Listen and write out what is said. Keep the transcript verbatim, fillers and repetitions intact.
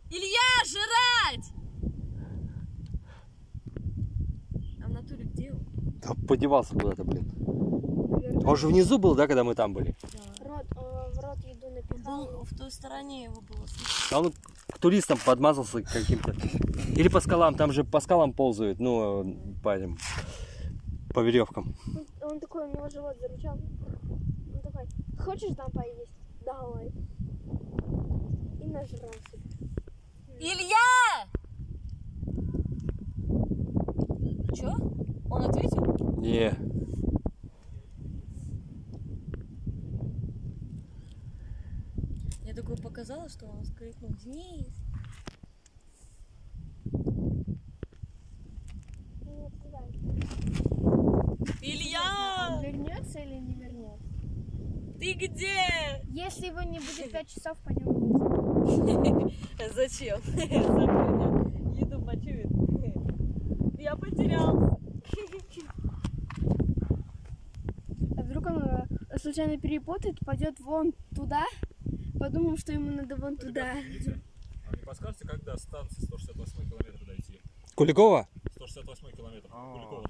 Илья, жрать! А в натуре где он? Да подевался куда-то, блин. Наверное. Он же внизу был, да, когда мы там были? Да. Рот, э, в рот еду напихал. Был в той стороне его было слышно. А он к туристам подмазался каким-то. Или по скалам, там же по скалам ползают, ну, по этим, по веревкам. Он, он такой, у него живот зарычал. Он такой, хочешь там поесть? Давай. И нажрал себе. Илья! Чё? Он ответил? Не. Я такое показала, что он скрикнул: Денис! Нет, туда. Илья! Он вернется или не вернется? Ты где? Если его не будет пять часов, пойдем вниз. Зачем? Сам еду почует. Я потерялся. А вдруг он э, случайно перепутает, пойдет вон туда, подумал, что ему надо вон туда. Видите? А не подскажете, как до станции сто шестьдесят восьмой километр дойти? Куликова? сто шестьдесят восьмой километр. Куликова.